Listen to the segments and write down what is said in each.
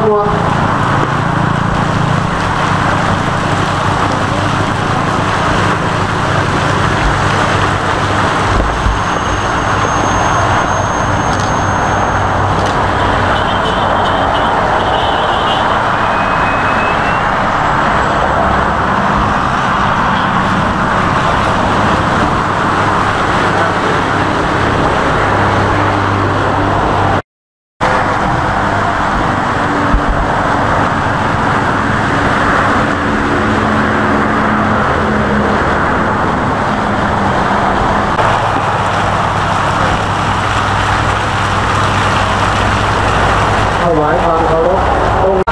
ตัวถวายความเคารพองค์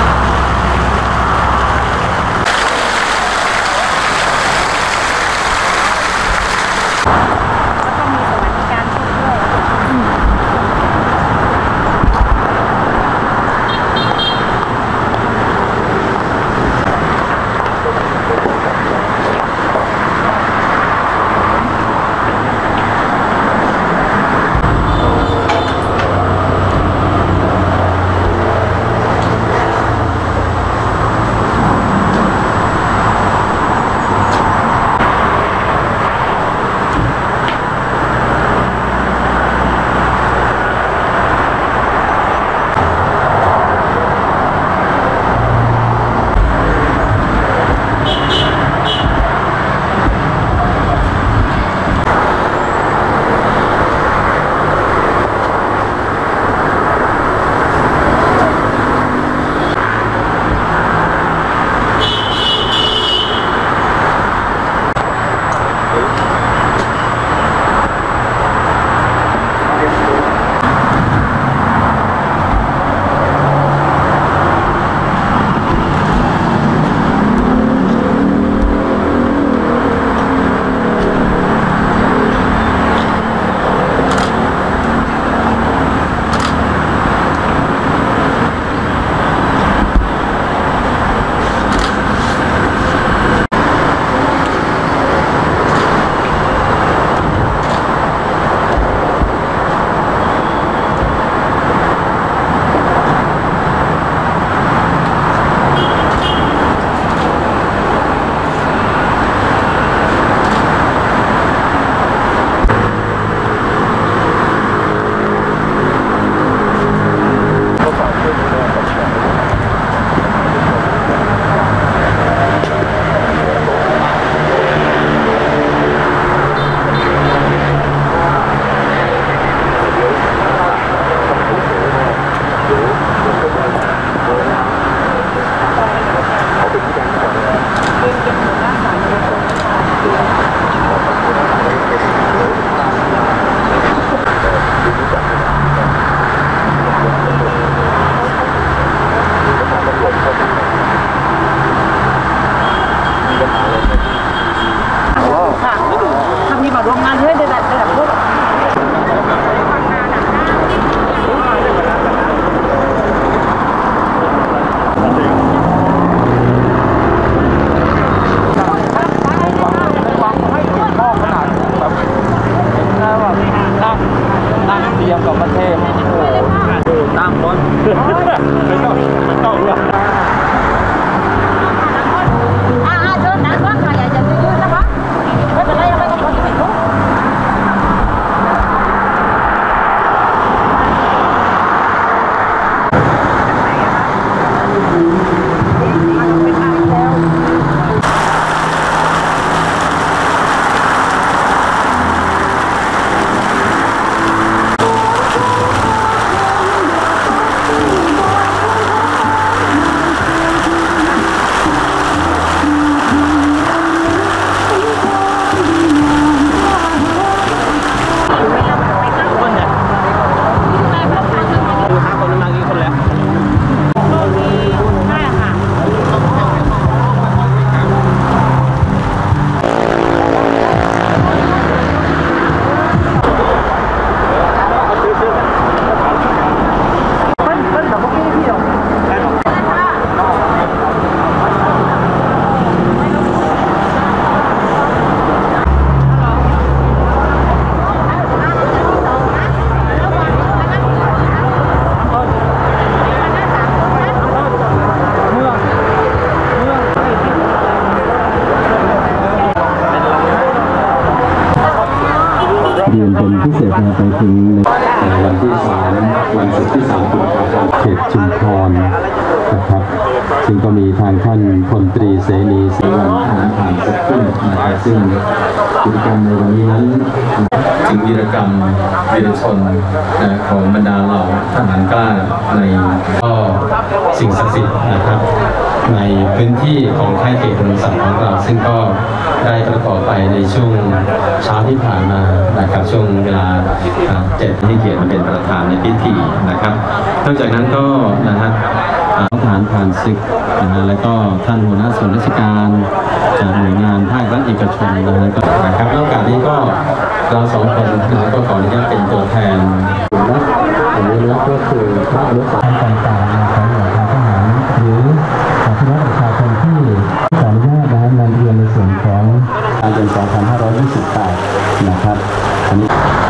พิเศษไปถึงในวันที่3วันศุกร์ที่3กุมภาพันธ์เขตชุมพรนะครับซึ่งก็มีทางท่านพลตรีเสนีศรีวันทหารผ่านศึกขึ้นนะครับซึ่งกิจกรรมในวันนี้นั้นถึงวีรกรรมวีรชนของบรรดาเหล่าทหารกล้าในก็สิ่งศักดิ์สิทธิ์นะครับในพื้นที่ของค่ายเขตบริษัทของเราซึ่งก็ได้ประกอบไปในช่วงเช้าที่ผ่านมานะครับช่วงเวลา7ที่เขตมาเป็นประธานในพิธีนะครับนอกจากนั้นก็นะฮะทหารผ่านศึกนะฮะแล้วก็ท่านหัวหน้าส่วนราชการจากหน่วยงานภาครัฐเอกชนนะฮะก็นะครับนอกจากนี้ก็เรา2 คนนะก็ขออนุญาตเป็นตัวแทนอันนี้นะก็คือพระอนุสาวรีย์ต่างๆของเหล่าทหารหรือของพี่น้องประชาชนที่ขออนุญาตนะครับนำเรียนในส่วนของการเดือน2528นะครับอันนี้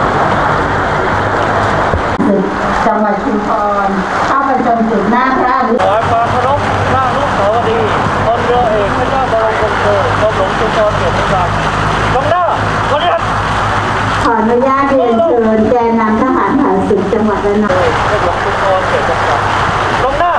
จังหวัดชุมพรเข้าไปจนจุดหน้าพระถวายความเคารพพระอนุสาวรีย์พลเรือเอกพระเจ้าบรมวงศ์เธอกรมหลวงชุมพรเขตบางตรงหน้าวันนี้ขออนุญาตเรียนเชิญแกนนำทหารผ่านศึกจังหวัดระนองกรมหลวงชุมพรเขตบางตรงหน้า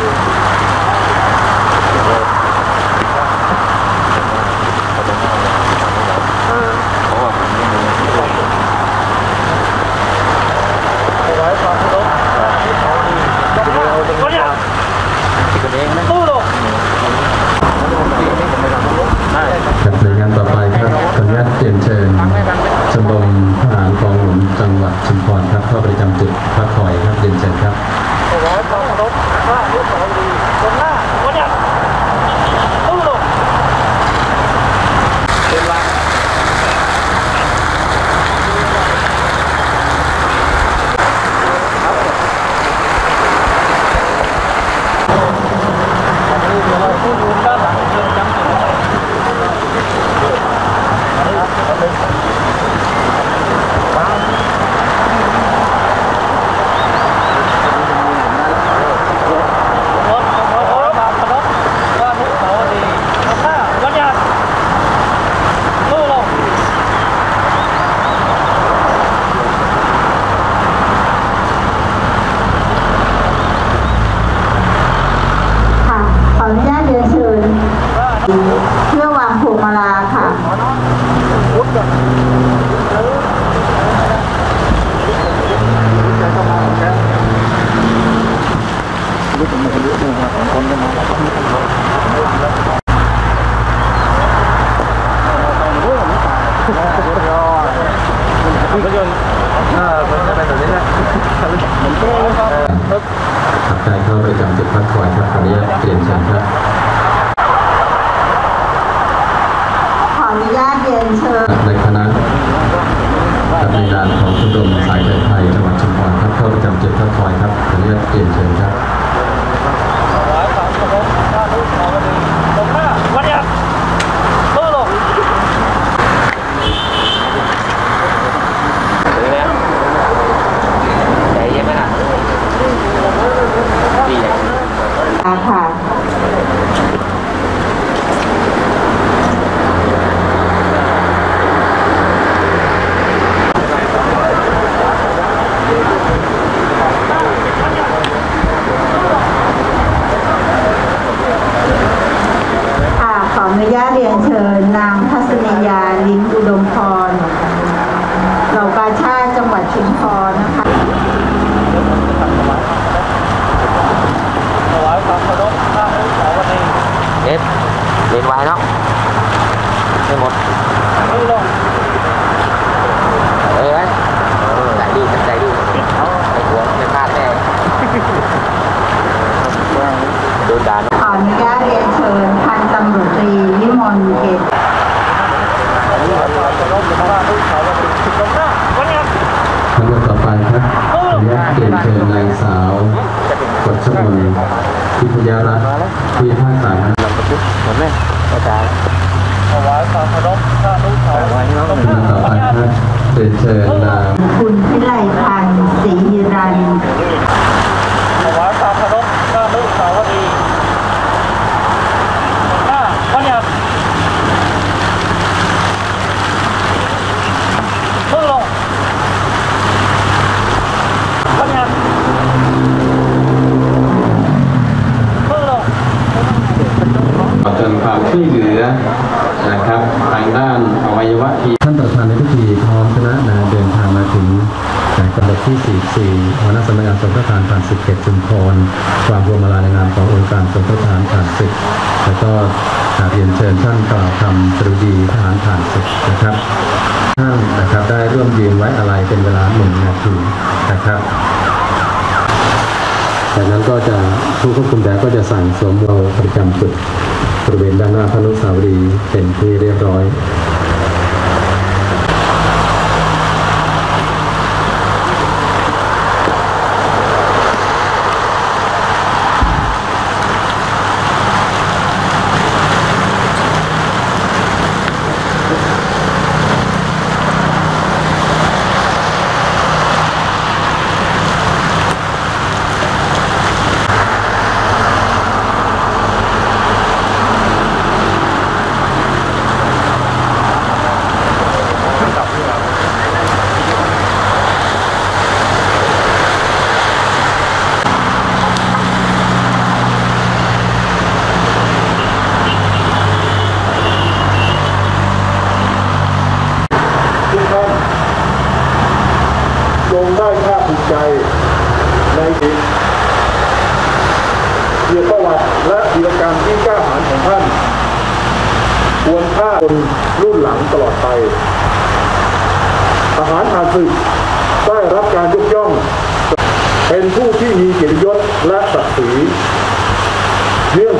ในงานต่อไปครับขออนุญาตเรียนเชิญชมรมทหารกองหนุนจังหวัดชุมพรครับเข้าประจำจุดพักคอยครับเรียนเชิญครับถวายความเคารพพระอนุสาวรีย์ตรงหน้าวันนี้ตู้ลงเป็นไรเพื่อวางพวงมาลาค่ะขับใจเข้าประจำจุดพักคอยครับขออนุญาตเรียนเชิญครับในคณะในนามของชมรมสายไทยไทยจังหวัดชุมพรครับเข้าประจำจุดพักคอยครับขออนุญาตเรียนเชิญครับค่ะขออนุญาตเรียนเชิญนางทัศนียาลิ้มอุดมพรเหล่ากาชาติจังหวัดชุมพรนะคะถวายความเคารพพระอนุสาวรีย์เรียนไว้เนาะไม่หมดใจดีใจดีไม่กลัวไม่พลาดแน่โดนด่าขออนุญาตเรียนเชิญพันตำรวจตรีวิมลเกตทั้งหมดต่อไปครับขออนุญาตเรียนเชิญนางสาวกฎชมนทิพยรัตน์ที่ภาคสามเหมือนไหมอาจารย์ถวายความเคารพพระอนุสาวรีย์ต่อไปครับเรียนเชิญนางคุณพิไลพันธ์ศรีหิรันถวายความเคารพพระอนุสาวรีย์วันนี้ตู้ลงความช่วยเหลือนะครับทางด้านอวัยวะที่ท่านประธานในพิธีพร้อมคณะเดินทางมาถึงกำหนดที่ 44หัวหน้าสำนักงานสงฆ์ประธานผ่านศึกเขตชุมพรความรวมมาลาในนามขององค์การสงฆ์ประธานผ่านศึกแล้วก็เรียนเชิญท่านกล่าวคำปรุดีทหารผ่านศึกนะครับท่านนะครับได้ร่วมยืนไว้อาลัยเป็นเวลา1 นาทีนะครับจากนั้นก็จะผู้ควบคุมแบบก็จะสั่งสวมเราประจำจุดบริเวณด้านหน้าพระอนุสาวรีย์เป็นที่เรียบร้อยจงได้ภาคภูมิใจในเกียรติประวัติและวีรกรรมที่กล้าหาญของท่านควรค่าคนรุ่นหลังตลอดไปทหารผ่านศึกได้รับการยกย่องเป็นผู้ที่มีเกียรติยศและศักดิ์ศรีเนื่อง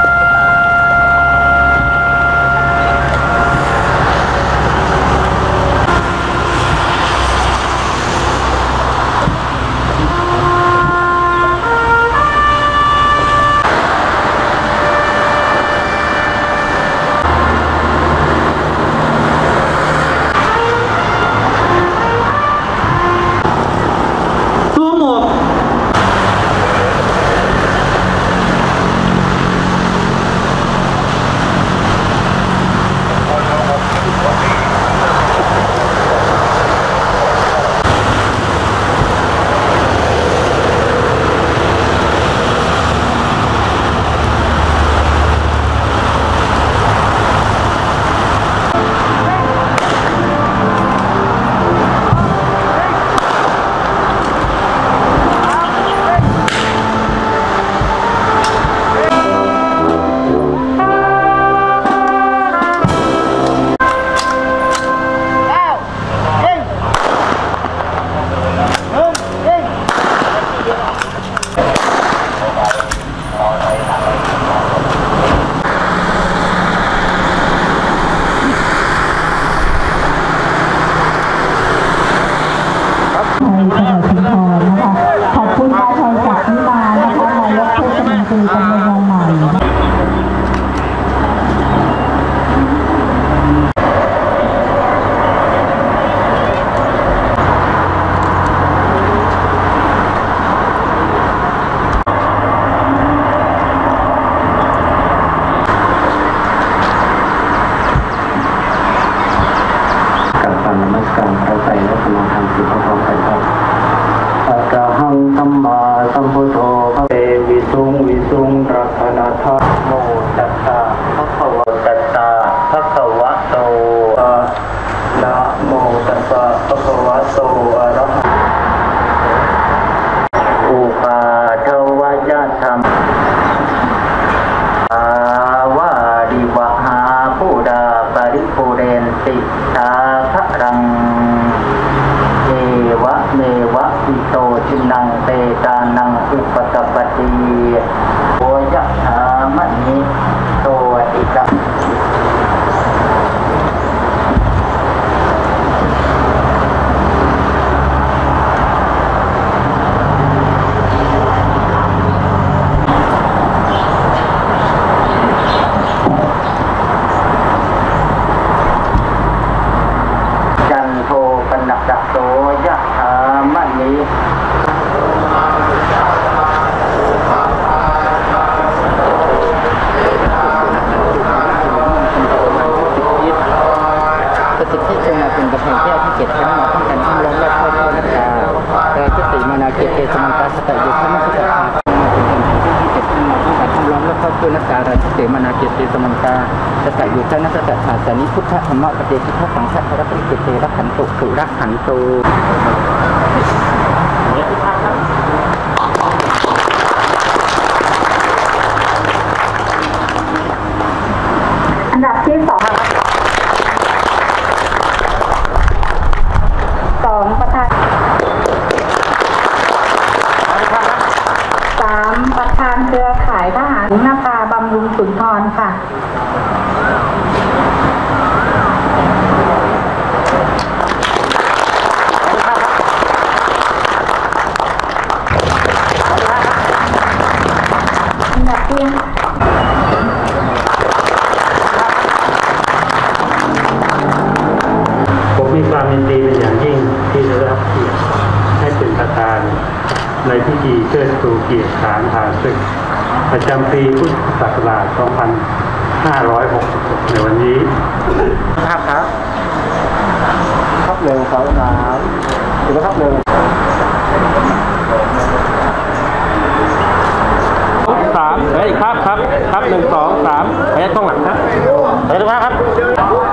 ขอบคุณนายชัยศักดิ์นิมานะคะนายกเทศมนตรีตำบลวังใหม่สัมมาสัมพุทโธพระเตวิสุงวิสุงรัตนาธาโมตัสสะภะคะวะตัสสะภะคะวะโตนะโมตัสสะภะคะวะโตอะระหะอุปาทวายะธรรมอาวาดิวะหาปุราปริปุเรนติสาภรังเอวะเมวะอิโตจินังเตตานังอุปตปฏิโอยะถามณิโตติกะจันโทปนัสสะโตยะถามณิปุณการันเสมานาเกติสมังกาจะใส่อยู่ท่านัสจัตถาสานิพุทธธรรมะปฏิจิตสังฆะรัตติเกเตรักขันตุสุรักขันตุอันดับที่2ประธาน3ประธานเครือข่ายทหารนภาบำรุงสุนทรค่ะอันดับที่ผมมีความยินดีเป็นอย่างยิ่งที่ได้รับเกียรติให้เป็นประธานในพิธีเชิดชูเกียรติฐานผ่านศึกประจำปีพุทธศักราช 2566 ในวันนี้ครับครับเร็วเขาน้ำถือว่าครับเร็ว 3เฮ้ยครับ1 2 3ไปต้องหลังครับไปดูครับ